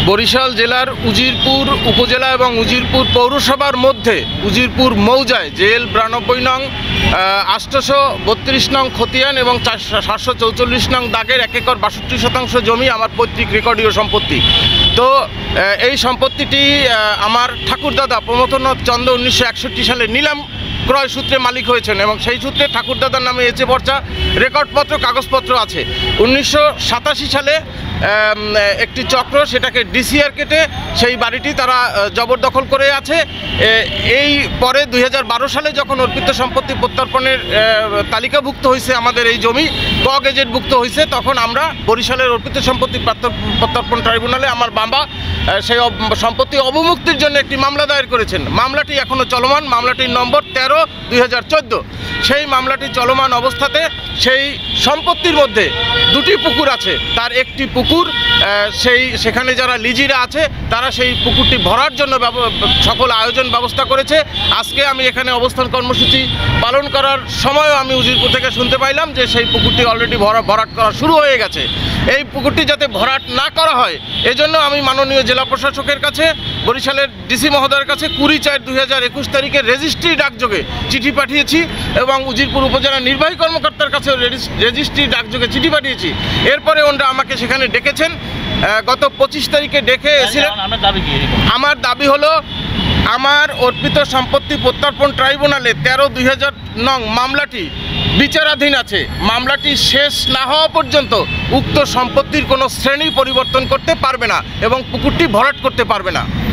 বরিশাল জেলার উজিরপুর উপজেলা এবং উজিরপুর পৌরসভার মধ্যে উজিরপুর মৌজায় জেএল 92 নং 832 নং খতিয়ান এবং 744 নং দাগের 1 একর 62 শতাংশ জমি আমার পৈতৃক রেকর্ডীয় সম্পত্তি। তো এই সম্পত্তিটি আমার ঠাকুরদাদা প্রমথনাথ চন্দ 1961 সালে নিলাম ক্রয় সূত্রে মালিক হয়েছেন এবং সেই সূত্রে ঠাকুরদাদার নামে এচে পর্চা রেকর্ডপত্র কাগজপত্র আছে। 1987 সালে একটি চক্র সেটাকে ডিসিআর কেটে সেই বাড়িটি তারা জবরদখল করে আছে। এই পরে 2012 সালে যখন অর্পিত সম্পত্তি প্রত্যর্পণের তালিকাভুক্ত হয়েছে আমাদের এই জমি ক গেজেটভুক্ত হয়েছে, তখন আমরা বরিশালের অর্পিত সম্পত্তি প্রত্যর্পণ ট্রাইব্যুনালে আমার বাবা সেই সম্পত্তি অবমুক্তির জন্য একটি মামলা দায়ের করেছেন। মামলাটি এখনও চলমান, মামলাটির নম্বর 13/2014। সেই মামলাটি চলমান অবস্থাতে সেই সম্পত্তির মধ্যে দুটি পুকুর আছে, তার একটি পুকুর সেখানে যারা লিজিরা আছে তারা সেই পুকুরটি ভরার জন্য সকল আয়োজন ব্যবস্থা করেছে। আজকে আমি এখানে অবস্থান কর্মসূচি পালন করার সময়ও আমি উজিরপুর থেকে শুনতে পাইলাম যে সেই পুকুরটি অলরেডি ভরাট করা শুরু হয়ে গেছে। এই পুকুরটি যাতে ভরাট না করা হয় এজন্য আমি মাননীয় জেলা প্রশাসকের কাছে, বরিশালের ডিসি মহোদয়ের কাছে 20/4/2021 তারিখে রেজিস্ট্রি ডাকযোগে চিঠি পাঠিয়েছি এবং উজিরপুর উপজেলা নির্বাহী কর্মকর্তার কাছেও রেজিস্ট্রি ডাকযোগে চিঠি পাঠিয়েছি। এরপরে ওনারা আমাকে সেখানে ডেকেছেন, গত 25 তারিখে ডেকে এসেছিলেন। আমার দাবি হলো আমার অর্পিত সম্পত্তি প্রত্যর্পণ ট্রাইব্যুনালে 13/2000 নং মামলাটি বিচারাধীন আছে। মামলাটি শেষ না হওয়া পর্যন্ত উক্ত সম্পত্তির কোনো শ্রেণী পরিবর্তন করতে পারবে না এবং পুকুরটি ভরাট করতে পারবে না।